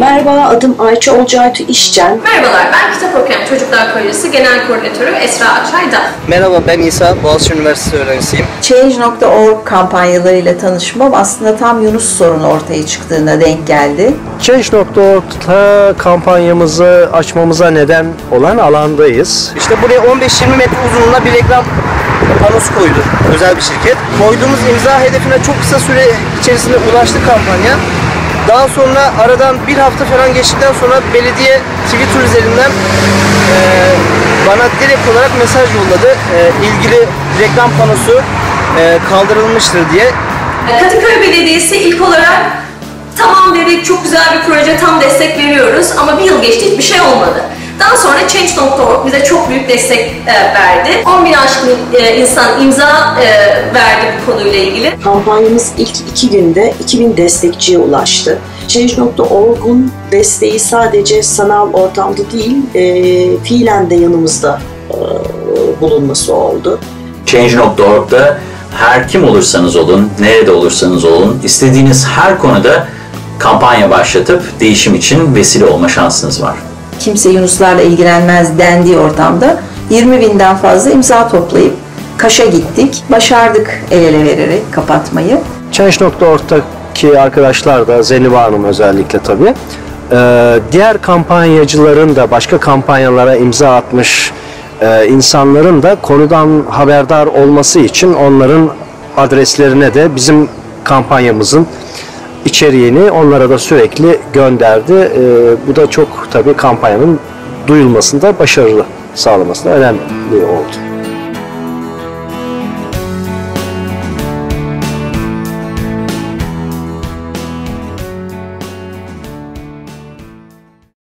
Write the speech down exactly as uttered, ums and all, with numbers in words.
Merhaba, adım Ayça Olcaytu İşcen. Merhabalar, ben Kitap Okuyan Çocuklar Koleji Genel Koordinatörü Esra Akçay'da. Merhaba, ben İsa, Boğaziçi Üniversitesi öğrencisiyim. Change nokta org kampanyalarıyla tanışmam aslında tam Yunus sorunu ortaya çıktığına denk geldi. Change nokta org'ta kampanyamızı açmamıza neden olan alandayız. İşte buraya on beş yirmi metre uzunluğunda bir reklam panosu koydu özel bir şirket. Koyduğumuz imza hedefine çok kısa süre içerisinde ulaştı kampanya. Daha sonra aradan bir hafta falan geçtikten sonra belediye Twitter üzerinden e, bana direkt olarak mesaj yolladı. E, ilgili reklam panosu e, kaldırılmıştır diye. Kadıköy Belediyesi ilk olarak tamam dedik, çok güzel bir proje, tam destek veriyoruz ama bir yıl geçti, hiçbir şey olmadı. Daha sonra Change nokta org bize çok büyük destek e, verdi. on bin aşkın e, insan imza e, verdi bu konuyla ilgili. Kampanyamız ilk iki günde iki bin destekçiye ulaştı. Change nokta org'un desteği sadece sanal ortamda değil, e, fiilen de yanımızda e, bulunması oldu. Change nokta org'da her kim olursanız olun, nerede olursanız olun, istediğiniz her konuda kampanya başlatıp değişim için vesile olma şansınız var. Kimse Yunuslarla ilgilenmez dendiği ortamda yirmi binden fazla imza toplayıp Kaş'a gittik. Başardık el ele vererek kapatmayı. Change nokta org'taki arkadaşlar da, Zeliha Hanım özellikle tabii, diğer kampanyacıların da başka kampanyalara imza atmış insanların da konudan haberdar olması için onların adreslerine de bizim kampanyamızın içeriğini onlara da sürekli gönderdi. Ee, bu da çok tabii kampanyanın duyulmasında başarılı sağlamasında önemli oldu.